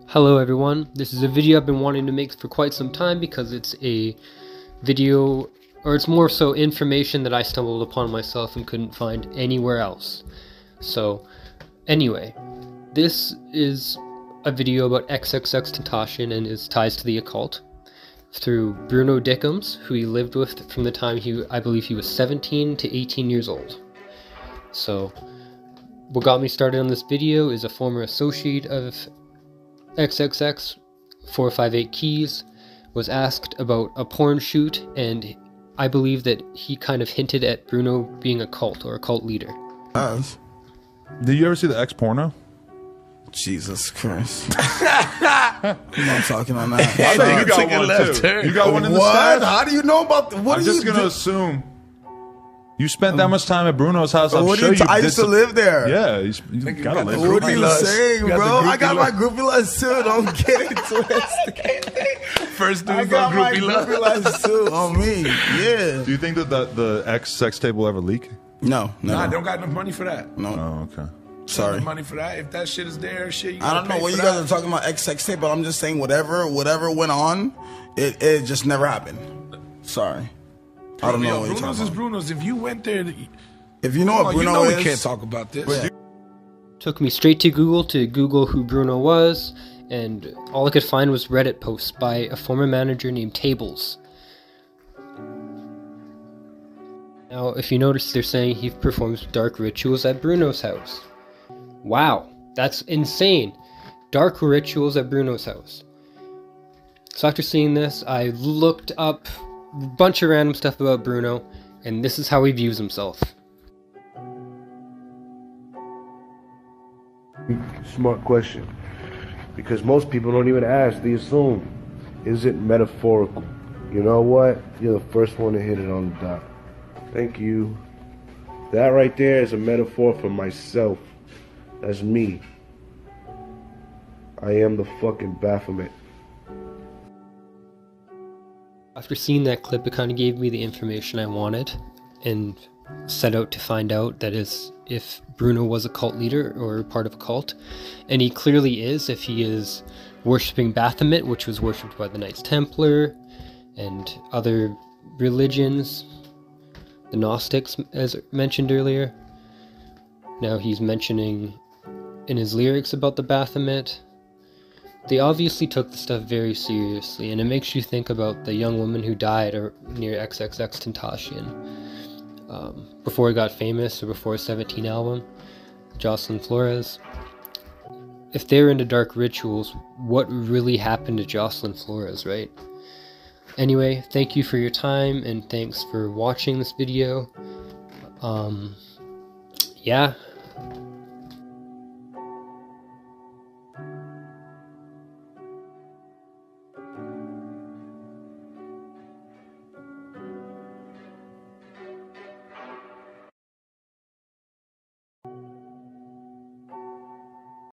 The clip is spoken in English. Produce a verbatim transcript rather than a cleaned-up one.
Hello everyone, this is a video I've been wanting to make for quite some time because it's a video, or it's more so information that I stumbled upon myself and couldn't find anywhere else. So anyway, this is a video about XXXTentacion and his ties to the occult through Bruno Dickums, who he lived with from the time he, I believe he was seventeen to eighteen years old. So what got me started on this video is a former associate of X X X four five eight Keys was asked about a porn shoot, and I believe that he kind of hinted at Bruno being a cult or a cult leader. Us. Did you ever see the X porno? Jesus Christ. I'm not talking on that. I think you got one left too. turn. You got one in the What? stash? How do you know about the, what I'm are just you gonna do- assume you spent that much time at Bruno's house. I'm What sure are you you t- I did used to some- live there. Yeah, you, you Think you gotta got live. the What are groupie you lust. saying, You got bro? the I got groupie my lust. groupie lust too. Don't get it twisted. First I dude's got on my groupie love. groupie lust too on me. Yeah. Do you think that the, the X sex tape will ever leak? No, no. Nah, I don't got enough money for that. no. Oh, okay. Sorry. Money for that. If that shit is there, shit. You I don't know what you guys are talking about X X tape, but I'm just saying whatever whatever went on, it, it just never happened. Sorry. I don't know Yo, what you're Bruno's talking is about. Bruno's. If you went there, If you know oh, what you Bruno know is, we can't talk about this. Took me straight to Google to Google who Bruno was, and all I could find was Reddit posts by a former manager named Tables. Now, if you notice, they're saying he performs dark rituals at Bruno's house. Wow, that's insane. Dark rituals at Bruno's house. So after seeing this, I looked up a bunch of random stuff about Bruno, and this is how he views himself. Smart question. Because most people don't even ask, they assume. Is it metaphorical? You know what? You're the first one to hit it on the dot. Thank you. That right there is a metaphor for myself. That's me. I am the fucking Baphomet. After seeing that clip, it kind of gave me the information I wanted, and set out to find out, that is, if Bruno was a cult leader or part of a cult. And he clearly is, if he is worshipping Baphomet, which was worshipped by the Knights Templar and other religions, the Gnostics, as mentioned earlier. Now he's mentioning in his lyrics about the Baphomet. They obviously took the stuff very seriously, and it makes you think about the young woman who died or near XXXTentacion um, before he got famous, or before his seventeen album, Jocelyn Flores. If they're into dark rituals, what really happened to Jocelyn Flores, right? Anyway, thank you for your time, and thanks for watching this video. Um, yeah,